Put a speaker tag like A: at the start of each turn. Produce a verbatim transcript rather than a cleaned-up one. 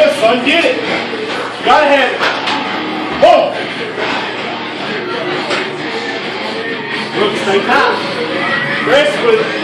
A: it, son. Get it. Gotta have it. Boom. Look, stay tight. Rest with it.